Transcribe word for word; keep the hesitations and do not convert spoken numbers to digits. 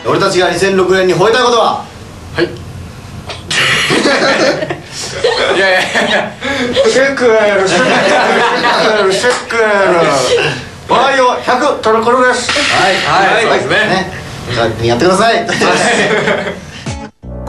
俺たちがにせんろくねんに吠えたいことは。 はい。いやいやいや、シェックエルシェックエルシェックエルバイオひゃくトルコルです。 はいはい、そうですね。じゃあやってください。